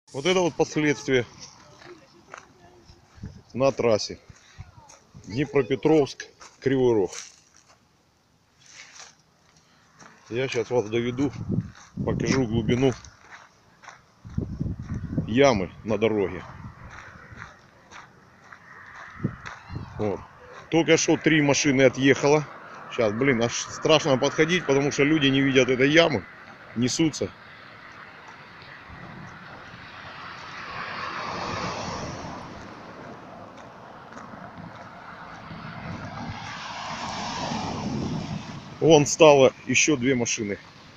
Вот это вот последствия на трассе Днепропетровск, Кривой Рог. Я сейчас вас доведу, покажу глубину ямы на дороге. Вот. Только что 3 машины отъехало. Сейчас, блин, аж страшно подходить, потому что люди не видят этой ямы, несутся. Вон стало еще 2 машины.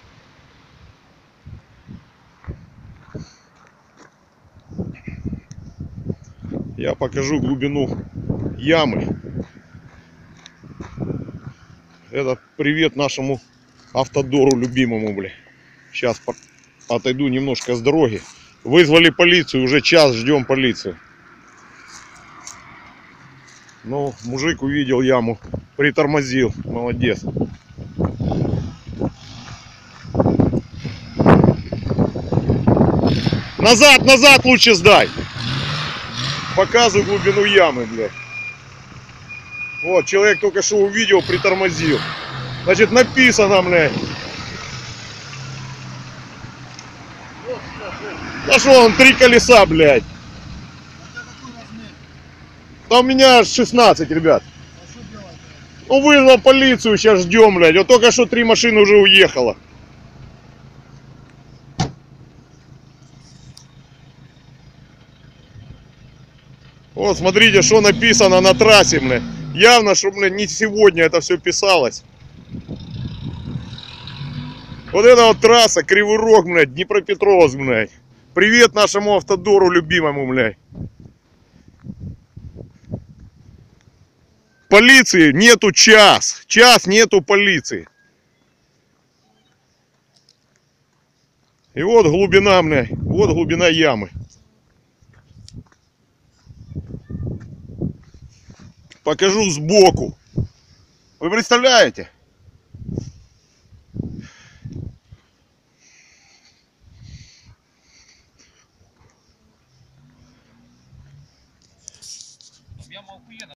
Я покажу глубину ямы. Это привет нашему автодору любимому, бля. Сейчас отойду немножко с дороги. Вызвали полицию, уже час ждем полицию. Ну, мужик увидел яму, притормозил, молодец. Назад, назад лучше сдай. Показываю глубину ямы, блядь. Вот, человек только что увидел, притормозил. Значит, написано, блядь. Да что он, 3 колеса, блядь. Там у меня 16, ребят. Ну, вызвал полицию, сейчас ждем, блядь. Вот только что 3 машины уже уехало. Вот, смотрите, что написано на трассе, блядь. Явно, что, блядь, не сегодня это все писалось. Вот это вот трасса, Кривой Рог, блядь, Днепропетровск, блядь. Привет нашему автодору любимому, блядь. Полиции нету час. Час нету полиции. И вот глубина, блядь. Вот глубина ямы. Покажу сбоку. Вы представляете?